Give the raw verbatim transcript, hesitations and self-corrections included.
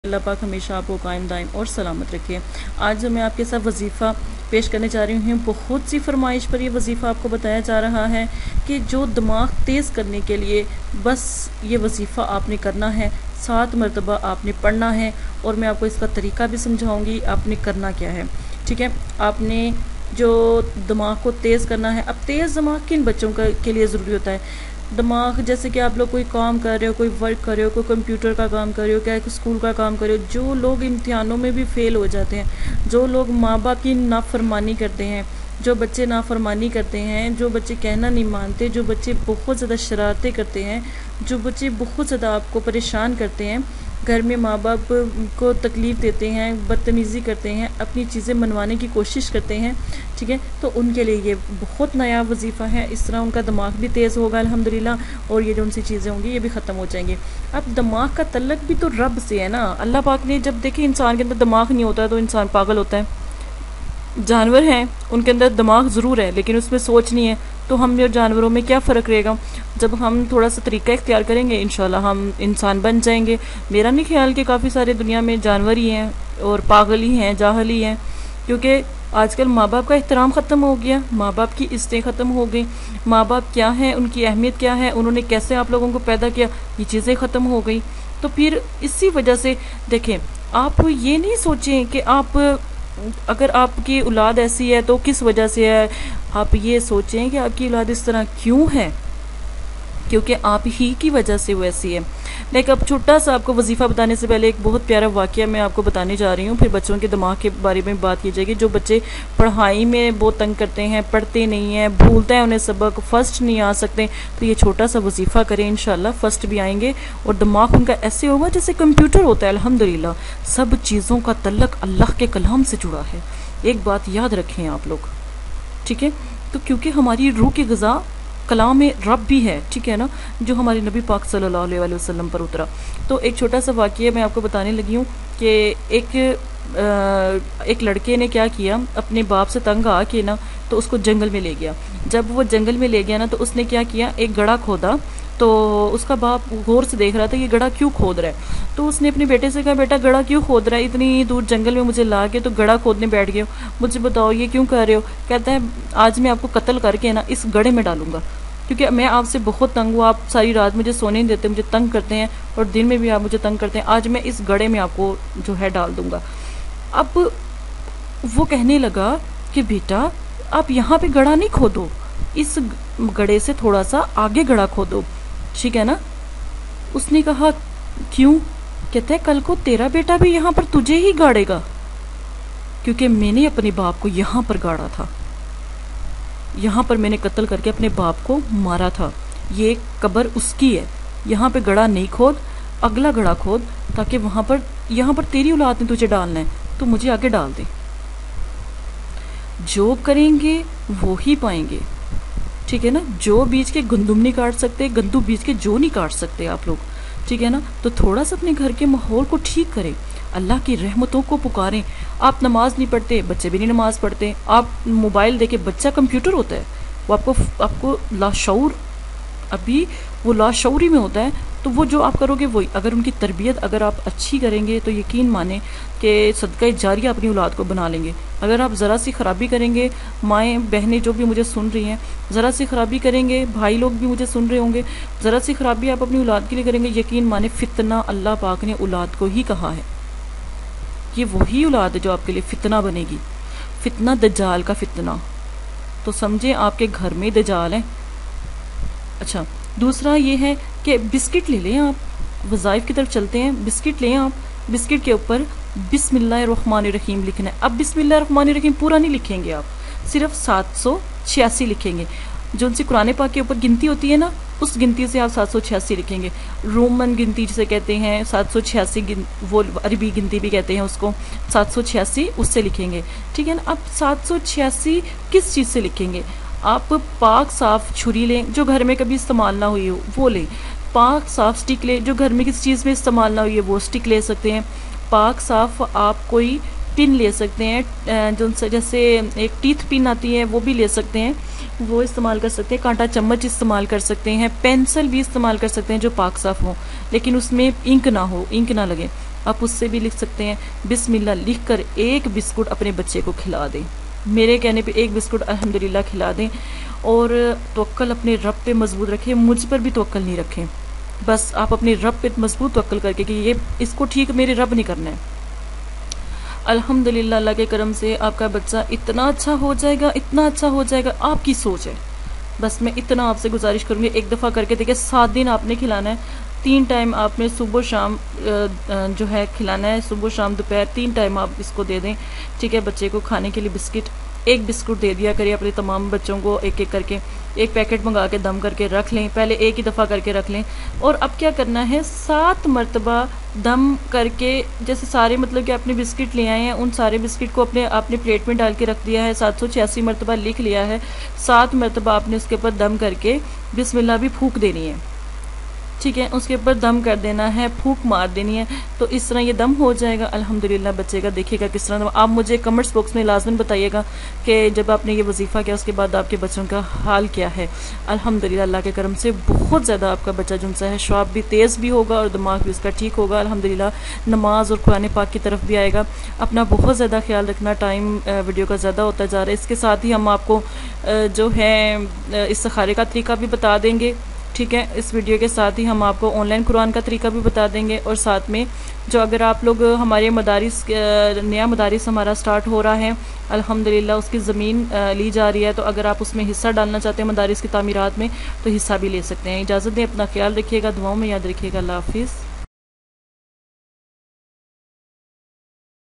اللہ پاک ہمیشہ آپ کو قائم دائم اور سلامت رکھے۔ آج میں آپ کے ساتھ وظیفہ پیش کرنے جا رہی ہوں۔ بہت سی فرمائش پر یہ وظیفہ آپ کو بتایا جا رہا ہے کہ جو دماغ تیز کرنے کے لیے بس یہ وظیفہ آپ نے کرنا ہے، سات مرتبہ آپ نے پڑھنا ہے، اور میں آپ کو اس کا طریقہ بھی سمجھاؤں گی آپ نے کرنا کیا ہے۔ ٹھیک ہے، آپ نے جو دماغ کو تیز کرنا ہے۔ اب تیز دماغ کن بچوں کا کے لیے ضروری ہوتا ہے؟ دماغ جیسے کہ آپ لوگ کوئی کام کر رہے ہو، کوئی ورک کر رہے ہو، کوئی کمپیوٹر کا کام کر رہے ہو، کیا اسکول کا کام کر رہے ہو، جو لوگ امتحانوں میں بھی فیل ہو جاتے ہیں، جو لوگ ماں باپ کی نافرمانی کرتے ہیں، جو بچے نافرمانی کرتے ہیں، جو بچے کہنا نہیں مانتے، جو بچے بہت زیادہ شرارتیں کرتے ہیں، جو بچے بہت زیادہ آپ کو پریشان کرتے ہیں، گھر میں ماں باپ کو تکلیف دیتے ہیں، بدتمیزی کرتے ہیں، اپنی چیزیں منوانے کی کوشش کرتے ہیں، ٹھیک ہے، تو ان کے لیے یہ بہت نیا وظیفہ ہے۔ اس طرح ان کا دماغ بھی تیز ہوگا الحمدللہ، اور یہ جو ان سی چیزیں ہوں گی یہ بھی ختم ہو جائیں گی۔ اب دماغ کا تعلق بھی تو رب سے ہے نا۔ اللہ پاک نے جب دیکھیں انسان کے اندر دماغ نہیں ہوتا تو انسان پاگل ہوتا ہے۔ جانور ہیں ان کے اندر دماغ ضرور ہے لیکن اس میں سوچ نہیں ہے، تو ہم اور جانوروں میں کیا فرق رہے گا؟ جب ہم تھوڑا سا طریقہ اختیار کریں گے انشاءاللہ ہم انسان بن جائیں گے۔ میرا نہیں خیال کہ کافی سارے دنیا میں جانور ہی ہیں اور پاگل ہی ہیں، جاہل ہی ہیں، کیونکہ آج کل ماں باپ کا احترام ختم ہو گیا، ماں باپ کی عزتیں ختم ہو گئی، ماں باپ کیا ہیں، ان کی اہمیت کیا ہے، انہوں نے کیسے آپ لوگوں کو پیدا کیا، یہ چیزیں ختم ہو گئی۔ تو پھر اسی وجہ سے دیکھیں، آپ یہ نہیں سوچیں کہ آپ اگر آپ کی اولاد ایسی ہے تو کس وجہ سے ہے، آپ یہ سوچیں کہ آپ کی اولاد اس طرح کیوں ہے، کیونکہ آپ ہی کی وجہ سے وہ ایسی ہے۔ لیکن اب چھوٹا سا آپ کو وظیفہ بتانے سے پہلے ایک بہت پیارا واقعہ میں آپ کو بتانے جا رہی ہوں، پھر بچوں کے دماغ کے بارے میں بات کی جائے گی۔ جو بچے پڑھائی میں بہت تنگ کرتے ہیں، پڑھتے نہیں ہیں، بھولتے ہیں انہیں سبق، فرسٹ نہیں آ سکتے، تو یہ چھوٹا سا وظیفہ کریں، انشاءاللہ فرسٹ بھی آئیں گے، اور دماغ ان کا ایسے ہوگا جیسے کمپیوٹر ہوتا ہے۔ الحمدللہ سب چیزوں کا تعلق اللہ کے کلام سے جڑا ہے، ایک بات یاد رکھیں آپ لوگ، ٹھیک ہے؟ تو کیونکہ ہماری روح کی غذا کلام رب بھی ہے، ٹھیک ہے نا، جو ہمارے نبی پاک صلی اللہ علیہ وآلہ وسلم پر اترا۔ تو ایک چھوٹا سا واقعہ میں آپ کو بتانے لگی ہوں کہ ایک ایک لڑکے نے کیا کیا، اپنے باپ سے تنگ آ کے نا تو اس کو جنگل میں لے گیا۔ جب وہ جنگل میں لے گیا نا تو اس نے کیا کیا، ایک گڑھا کھودا، تو اس کا باپ غور سے دیکھ رہا تھا یہ گڑھا کیوں کھود رہا ہے، تو اس نے اپنے بیٹے سے کہا بیٹا گڑھا کیوں کھود رہا ہے، اتنی دور جنگل میں مجھے لا کے تو گڑھا کھودنے بیٹھ گئے ہو، مجھے بتاؤ یہ کیوں کر رہے ہو؟ کہتا ہے آج میں آپ کو قتل کر کے نا اس گڑھے میں ڈالوں گا، کیونکہ میں آپ سے بہت تنگ ہوں، آپ ساری رات مجھے سونے نہیں دیتے، مجھے تنگ کرتے ہیں، اور دن میں بھی آپ مجھے تنگ کرتے ہیں، آج میں اس گڑھے میں آپ کو جو ہے ڈال دوں گا۔ اب وہ کہنے لگا کہ بیٹا آپ یہاں پہ گڑھا نہیں کھودو، اس گڑھے سے تھوڑا سا آگے گڑھا کھودو، ٹھیک ہے نا؟ اس نے کہا کیوں؟ کہتا ہے کل کو تیرا بیٹا بھی یہاں پر تجھے ہی گاڑے گا، کیونکہ میں نے اپنے باپ کو یہاں پر گاڑا تھا، یہاں پر میں نے قتل کر کے اپنے باپ کو مارا تھا، یہ قبر اس کی ہے، یہاں پہ گڑھا نہیں کھود، اگلا گڑھا کھود، تاکہ وہاں پر یہاں پر تیری اولاد نے تجھے ڈالنا ہے تو مجھے آگے ڈال دے۔ جو کریں گے وہی پائیں گے، ٹھیک ہے نا؟ جو بیچ کے گندم نہیں کاٹ سکتے، گندم بیچ کے جو نہیں کاٹ سکتے آپ لوگ، ٹھیک ہے نا؟ تو تھوڑا سا اپنے گھر کے ماحول کو ٹھیک کریں، اللہ کی رحمتوں کو پکاریں۔ آپ نماز نہیں پڑھتے، بچے بھی نہیں نماز پڑھتے، آپ موبائل دیکھے، بچہ کمپیوٹر ہوتا ہے، وہ آپ کو آپ کو لاشعور، ابھی وہ لاشعوری میں ہوتا ہے، تو وہ جو آپ کرو گے وہی، اگر ان کی تربیت اگر آپ اچھی کریں گے تو یقین مانیں کہ صدقہ جاریہ اپنی اولاد کو بنا لیں گے۔ اگر آپ ذرا سی خرابی کریں گے، مائیں بہنیں جو بھی مجھے سن رہی ہیں، ذرا سی خرابی کریں گے، بھائی لوگ بھی مجھے سن رہے ہوں گے، ذرا سی خرابی آپ اپنی اولاد کے لیے کریں گے، یقین مانیں فتنہ اللہ پاک نے اولاد کو ہی کہا ہے، یہ وہی اولاد ہے جو آپ کے لیے فتنہ بنے گی، فتنہ دجال کا فتنہ، تو سمجھیں آپ کے گھر میں دجال ہیں۔ اچھا دوسرا یہ ہے کہ بسکٹ لے لیں، آپ وظائف کی طرف چلتے ہیں، بسکٹ لیں، آپ بسکٹ کے اوپر بسم اللہ الرحمن الرحیم لکھنا ہے۔ اب بسم اللہ الرحمن الرحیم پورا نہیں لکھیں گے، آپ صرف سات سو چھیاسی لکھیں گے، جو ان سے قرآن پاک کے اوپر گنتی ہوتی ہے نا، اس گنتی سے آپ سات سو چھیاسی لکھیں گے، رومن گنتی جسے کہتے ہیں سات سو چھیاسی، وہ عربی گنتی بھی کہتے ہیں اس کو، سات سو چھیاسی اس سے لکھیں گے، ٹھیک ہے نا؟ اب سات سو چھیاسی کس چیز سے لکھیں گے؟ آپ پاک صاف چھری لیں جو گھر میں کبھی استعمال نہ ہوئی ہو وہ لیں، پاک صاف سٹک لیں جو گھر میں کس چیز میں استعمال نہ ہوئی ہے وہ سٹک لے سکتے ہیں، پاک صاف آپ کوئی پن لے سکتے ہیں، جو جیسے ایک ٹیتھ پن آتی ہے وہ بھی لے سکتے ہیں، وہ استعمال کر سکتے ہیں، کانٹا چمچ استعمال کر سکتے ہیں، پینسل بھی استعمال کر سکتے ہیں جو پاک صاف ہو، لیکن اس میں انک نہ ہو، انک نہ لگے، آپ اس سے بھی لکھ سکتے ہیں، بسم اللہ لکھ کر ایک بسکٹ اپنے بچے کو کھلا دیں، میرے کہنے پہ ایک بسکٹ الحمدللہ کھلا دیں، اور توکل اپنے رب پہ مضبوط رکھیں، مجھ پر بھی توکل نہیں رکھیں، بس آپ اپنے رب پہ مضبوط توکل کر کے کہ یہ اس کو ٹھیک میرے رب نہیں کرنا ہے، الحمدللہ اللہ کے کرم سے آپ کا بچہ اتنا اچھا ہو جائے گا، اتنا اچھا ہو جائے گا، آپ کی سوچ ہے، بس میں اتنا آپ سے گزارش کروں گی، ایک دفعہ کر کے دیکھیں، سات دن آپ نے کھلانا ہے، تین ٹائم آپ نے صبح شام جو ہے کھلانا ہے، صبح شام دوپہر تین ٹائم آپ اس کو دے دیں، ٹھیک ہے، بچے کو کھانے کے لیے بسکٹ ایک بسکٹ دے دیا کریے اپنے تمام بچوں کو، ایک ایک کر کے ایک پیکٹ منگا کے دم کر کے رکھ لیں، پہلے ایک ہی دفعہ کر کے رکھ لیں، اور اب کیا کرنا ہے، سات مرتبہ دم کر کے، جیسے سارے مطلب کہ اپنے بسکٹ لے آئے ہیں، ان سارے بسکٹ کو اپنے اپنے پلیٹ میں ڈال کے رکھ دیا ہے، سات سو چھیاسی مرتبہ لکھ لیا ہے، سات مرتبہ آپ نے اس کے اوپر دم کر کے بسم اللہ بھی پھونک دینی ہے، ٹھیک ہے، اس کے اوپر دم کر دینا ہے، پھونک مار دینی ہے، تو اس طرح یہ دم ہو جائے گا الحمدللہ بچے کا، دیکھیے گا کس طرح، آپ مجھے کمنٹس باکس میں لازماً بتائیے گا کہ جب آپ نے یہ وظیفہ کیا اس کے بعد آپ کے بچوں کا حال کیا ہے، الحمدللہ اللہ کے کرم سے بہت زیادہ آپ کا بچہ جن سا ہے، شواب بھی تیز بھی ہوگا اور دماغ بھی اس کا ٹھیک ہوگا، الحمدللہ نماز اور قرآن پاک کی طرف بھی آئے گا، اپنا بہت زیادہ خیال رکھنا، ٹائم ویڈیو کا زیادہ ہوتا جا رہا ہے، اس کے ساتھ ہی ہم آپ کو جو ہے استخارے کا طریقہ بھی بتا دیں گے، ٹھیک ہے، اس ویڈیو کے ساتھ ہی ہم آپ کو آن لائن قرآن کا طریقہ بھی بتا دیں گے، اور ساتھ میں جو اگر آپ لوگ ہمارے مدارس نیا مدارس ہمارا سٹارٹ ہو رہا ہے الحمدللہ، اس کی زمین لی جا رہی ہے، تو اگر آپ اس میں حصہ ڈالنا چاہتے ہیں مدارس کی تعمیرات میں تو حصہ بھی لے سکتے ہیں، اجازت دیں، اپنا خیال رکھیے گا، دعاؤں میں یاد رکھیے گا، اللہ حافظ۔